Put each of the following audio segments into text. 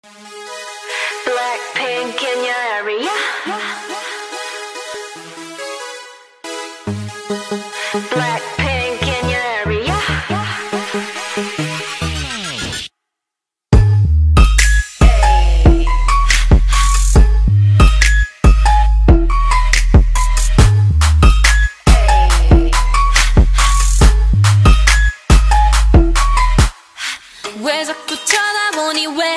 Blackpink in your area. Blackpink in your area. 왜 자꾸 쳐다보니 왜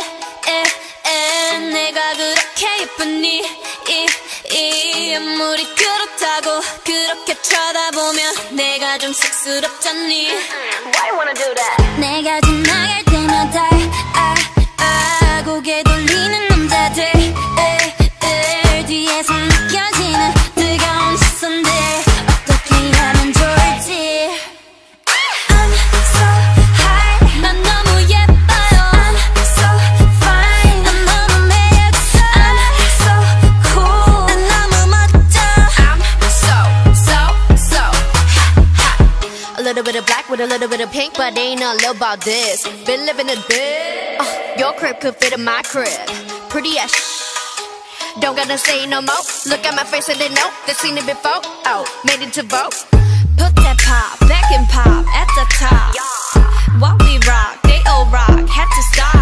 내가 그렇게 예쁘니 이 아무리 그렇다고 그렇게 쳐다보면 내가 좀 쑥스럽잖니. Why you wanna do that? 내가 지나갈 때마다 고개 돌리는 남자들 뒤에서 느껴지는 뜨거운 시선들 어떻게 하면 좋을지. I'm so high 난 너무 예뻐요. I'm so fine 난 너무 매력있어. I'm so cool 난 너무 멋져. I'm so hot. A little bit of black with a little bit of pink, but ain't a little about this. Been living a bit. Your crib could fit in my crib. Pretty as don't gotta say no more. Look at my face and they know they've seen it before. Oh, made it to vote. Put that pop back and pop at the top. While we rock, they all rock. Had to stop.